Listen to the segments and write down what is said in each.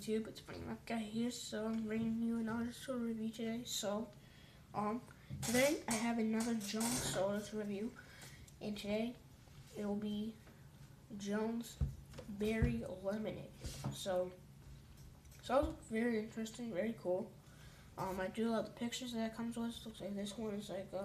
YouTube? It's Funny Mac Guy here, so I'm bringing you another soda review today. So, today I have another Jones sodas review, and today it will be Jones Berry Lemonade. So very interesting, very cool. I do love the pictures that it comes with. Looks like this one is like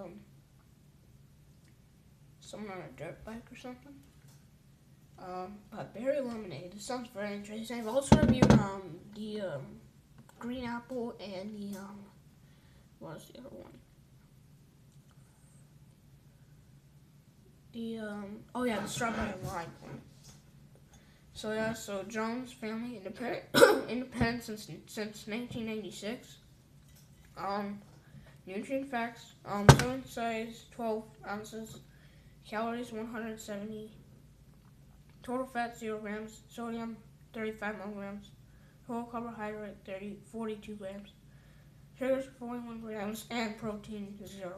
someone on a dirt bike or something. But berry lemonade, this sounds very interesting. I've also reviewed the green apple and the what was the other one? The strawberry and lime one. So Jones family independent since 1996. Nutrient facts: serving size 12 ounces, calories 170. Total fat 0 grams, sodium 35 milligrams, total carbohydrate 42 grams, sugars 41 grams, and protein 0.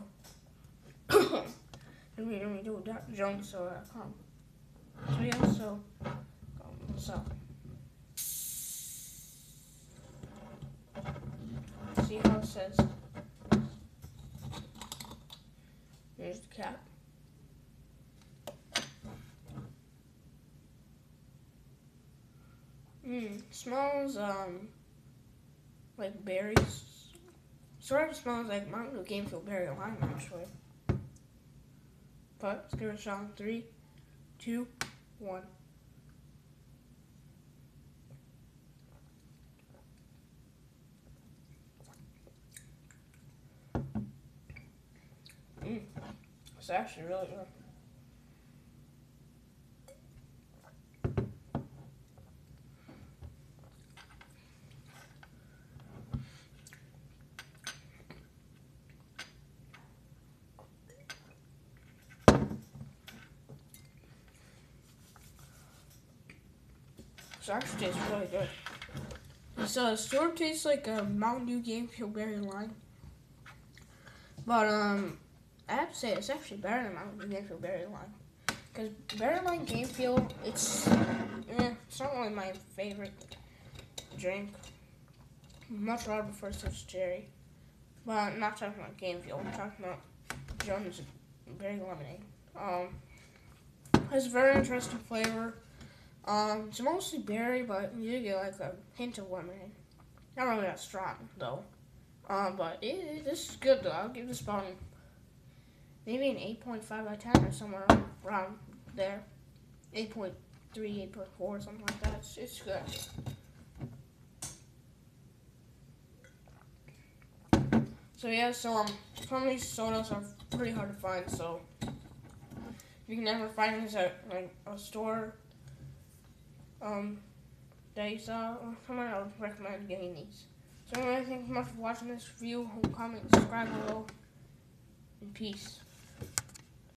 Let me do jonessoda.com. What's up? See how it says. Here's the cap. Smells like berries. Sort of smells like Mountain Dew Gamefield Berry Lime actually. But let's give it a shot in 3, 2, 1. It's actually really good. It actually tastes really good. So sort of tastes like a Mountain Dew Gamefield Berry Lime. But I have to say it's actually better than Mountain Dew Gamefield Berry Lime. Because Berry Lime Gamefield, it's not really my favorite drink. Much rather prefer such cherry. But I'm not talking about Gamefield, I'm talking about Jones Berry Lemonade. Has a very interesting flavor. It's mostly berry, but you do get like a hint of lemonade. Not really that strong though. But this is good though. I'll give this about maybe an 8.5 out of 10 or somewhere around there. 8.3, 8.4, something like that. It's good. So some of these sodas are pretty hard to find. So if you can never find these at like a store that you saw or someone, I would recommend getting these. So anyway, thank you so much for watching this review. Comment, subscribe below, and peace.